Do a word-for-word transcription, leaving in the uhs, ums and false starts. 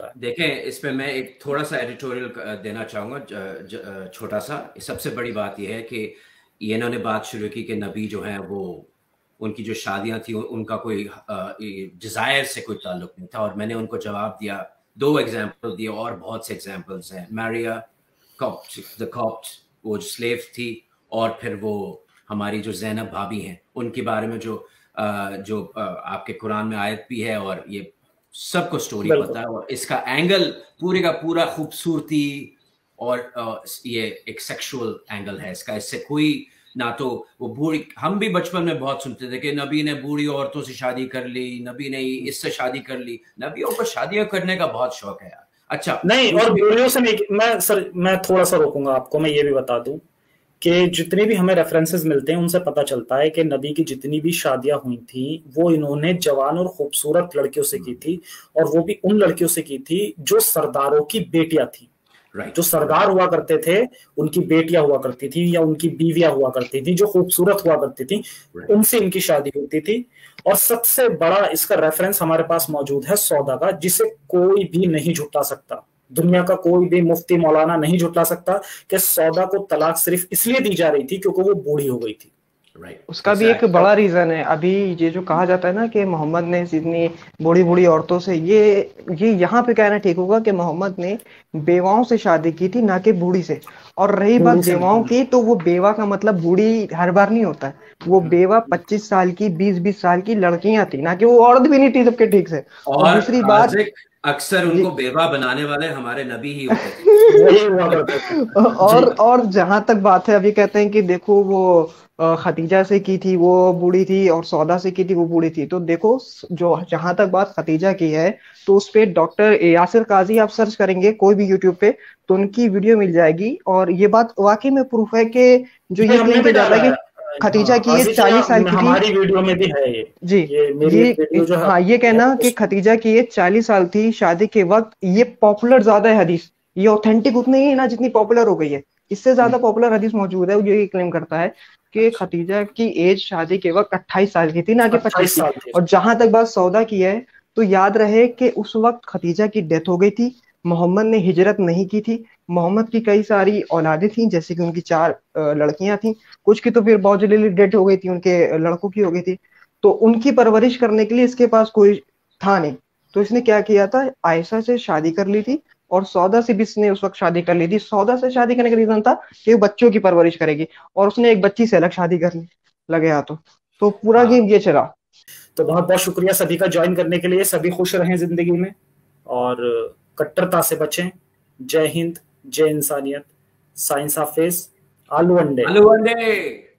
होता है। देखें, इसमें मैं एक थोड़ा सा एडिटोरियल देना चाहूँगा, छोटा सा। सबसे बड़ी बात यह है कि ये इन्होंने बात शुरू की कि नबी जो हैं वो, उनकी जो शादियां थी उनका कोई डिज़ायर से कोई ताल्लुक नहीं था, और मैंने उनको जवाब दिया, दो एग्जाम्पल दिए और बहुत से एग्जाम्पल्स हैं। मारिया कॉप्ट, द कॉप्ट, वो जो स्लेव थी, और फिर वो हमारी जो ज़ैनब भाभी हैं, उनके बारे में जो जो आपके कुरान में आयत भी है, और ये सबको स्टोरी पता है, और इसका एंगल पूरे का पूरा खूबसूरती, और ये एक सेक्सुअल एंगल है इसका। इससे कोई ना तो वो बूढ़ी, हम भी बचपन में बहुत सुनते थे कि नबी ने बूढ़ी औरतों से शादी कर ली, नबी ने इससे शादी कर ली। नबियों को शादियां करने का बहुत शौक है यार। अच्छा, नहीं, और बूढ़ियों से नहीं, मैं सर मैं थोड़ा सा रोकूंगा आपको। मैं ये भी बता दूं कि जितने भी हमें रेफरेंसेस मिलते हैं उनसे पता चलता है कि नबी की जितनी भी शादियां हुई थी वो इन्होंने जवान और खूबसूरत लड़कियों से की थी, और वो भी उन लड़कियों से की थी जो सरदारों की बेटियां थी। Right. जो सरदार हुआ करते थे उनकी बेटियां हुआ करती थी, या उनकी बीवियां हुआ करती थी जो खूबसूरत हुआ करती थी, right. उनसे इनकी शादी होती थी। और सबसे बड़ा इसका रेफरेंस हमारे पास मौजूद है सौदा का, जिसे कोई भी नहीं झुठला सकता। दुनिया का कोई भी मुफ्ती मौलाना नहीं झुठला सकता कि सौदा को तलाक सिर्फ इसलिए दी जा रही थी क्योंकि वो बूढ़ी हो गई थी। Right. उसका exactly. भी एक बड़ा रीजन है। अभी ये जो कहा जाता है ना कि मोहम्मद ने इतनी बूढ़ी बूढ़ी औरतों से, ये ये यहाँ पे कहना ठीक होगा कि मोहम्मद ने बेवाओं से शादी की थी, ना कि बूढ़ी से। और रही बात बेवाओं की, तो वो बेवा का मतलब बूढ़ी हर बार नहीं होता है। वो बेवा पच्चीस साल की, बीस बीस साल की लड़कियां थी, ना कि वो औरत भी नहीं थी सबके ठीक से। और, और दूसरी बात, अक्सर उनको बेवा बनाने वाले हमारे नबी ही होते थे। और और जहां तक बात है, अभी कहते हैं कि देखो वो खतीजा से की थी वो बूढ़ी थी, और सौदा से की थी वो बूढ़ी थी। तो देखो, जो जहां तक बात खतीजा की है, तो उस पे डॉक्टर यासिर काजी आप सर्च करेंगे कोई भी यूट्यूब पे, तो उनकी वीडियो मिल जाएगी। और ये बात वाकई में प्रूफ है कि जो ये क्लेम किया जाता है कि खतीजा की ये चालीस साल की थी। हमारी वीडियो में भी है ये जी, ये मेरी ये, वीडियो जो है, हाँ, ये कहना कि खतीजा की ये चालीस साल थी शादी के वक्त, ये पॉपुलर ज्यादा है हदीस। ये ऑथेंटिक उतनी ही ना जितनी पॉपुलर हो गई है, इससे ज्यादा पॉपुलर हदीस मौजूद है। ये क्लेम करता है कि खतीजा की एज शादी के वक्त अट्ठाईस साल की थी, ना कि पच्चीस की। और जहां तक बात सौदा की है, तो याद रहे कि उस वक्त खतीजा की डेथ हो गई थी, मोहम्मद ने हिजरत नहीं की थी। मोहम्मद की कई सारी औलादें थी, जैसे कि उनकी चार लड़कियां थी, कुछ की तो फिर बहुत जल्दी डेथ हो गई थी, उनके लड़कों की हो गई थी। तो उनकी परवरिश करने के लिए इसके पास कोई था नहीं, तो इसने क्या किया था, आयशा से शादी कर ली थी, और सौदा से भी इसने उस वक्त शादी कर ली थी। सौदा से शादी करने का रीजन था कि वो बच्चों की परवरिश करेगी, और उसने एक बच्ची से अलग शादी करने लगे हाथों। तो पूरा गेम ये चला। तो बहुत बहुत शुक्रिया सभी का ज्वाइन करने के लिए। सभी खुश रहें जिंदगी में और कट्टरता से बचें। जय हिंद, जय इंसानियत, साइंस हाफिज, आलू अंडे। आलू अंडे।